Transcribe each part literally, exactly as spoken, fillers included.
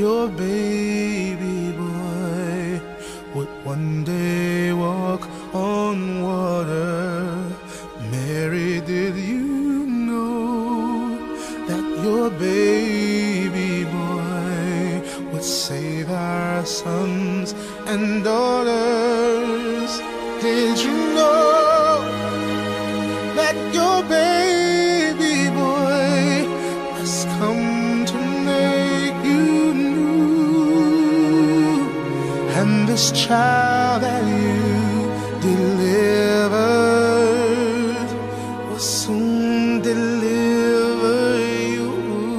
your baby boy would one day walk on water. Mary, did you know that your baby boy would save our sons and daughters? Did you know that your baby boy has come to make you new? And this child that you delivered will soon deliver you.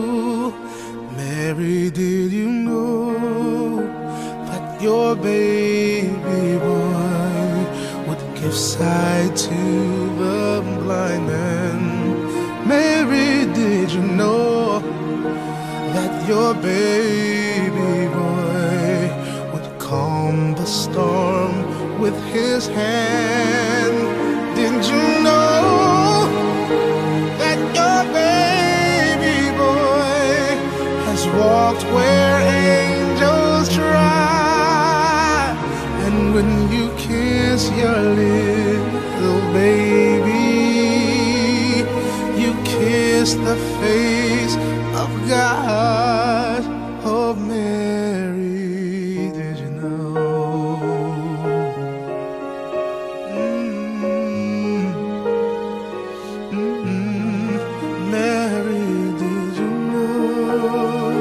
Mary, did you know that your baby boy would give sight to the blind man? Mary, did you know that your baby boy would calm the storm with his hand? Did you know that your baby boy has walked where angels try? And when you kiss your little baby, you kiss the face of God. Oh, Mary, did you know? Mm-hmm. Mm-hmm. Mary, did you know?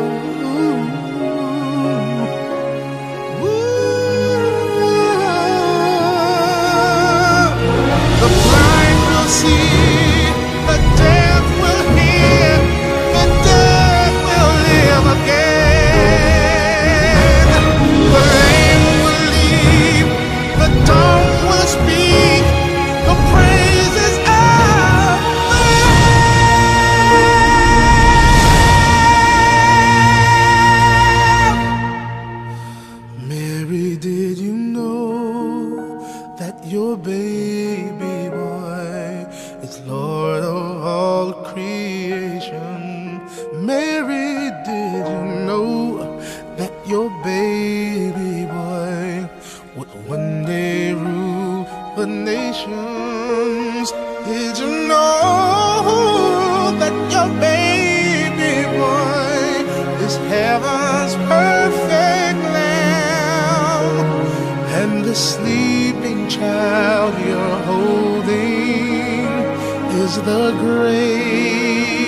The blind will see, the deaf will hear, the dead will live again. The lame will leap, the dumb will speak, the praises of the Lamb. Mary, did you know that your baby boy is Lord of all creation? Mary, did you know that your baby boy would one day rule the nations? Did you know that your baby boy is heaven's perfect lamb? And the sleeping child you're holding is the great